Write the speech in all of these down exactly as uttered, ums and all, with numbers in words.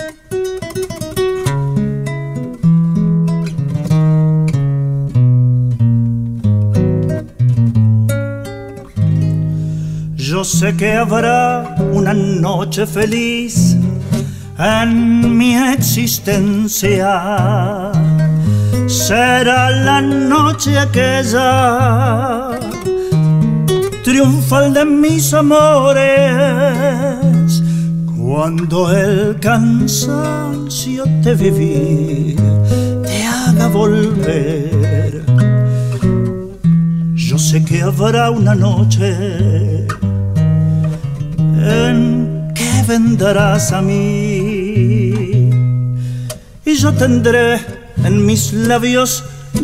Yo sé que habrá una noche feliz en mi existencia. Será la noche aquella triunfal de mis amores, cuando el cansancio de vivir te haga volver. Yo sé que habrá una noche en que vendrás a mí y yo tendré en mis labios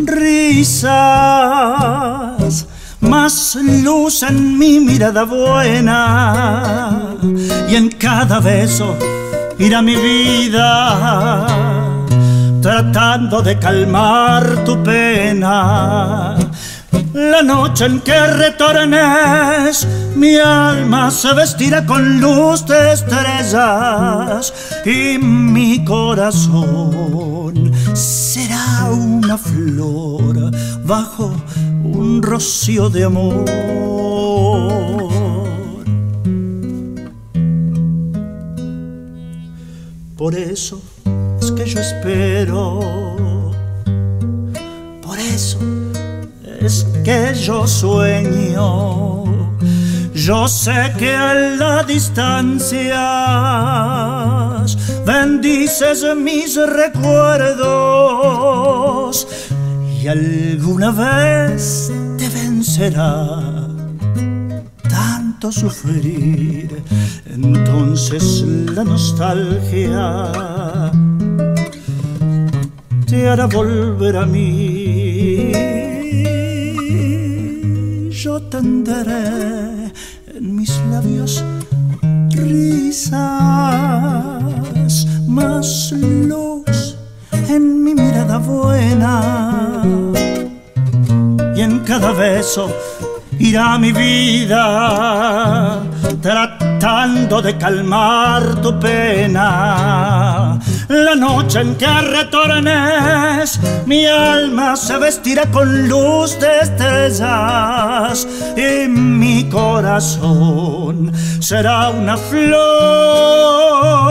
risas, más luz en mi mirada buena, y en cada beso irá mi vida tratando de calmar tu pena. La noche en que retornes, mi alma se vestirá con luz de estrellas y mi corazón será una flor bajo un rocío de amor. Por eso es que yo espero, por eso es que yo sueño. Yo sé que a la distancia bendices mis recuerdos y alguna vez te vencerá tanto sufrir. Entonces la nostalgia te hará volver a mí. Yo tendré en mis labios risas, más luz en mi mirada buena, y en cada beso irá mi vida tratando de calmar tu pena. La noche en que retornes, mi alma se vestirá con luz de estrellas y mi corazón será una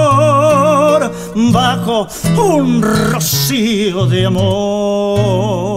flor bajo un rocío de amor.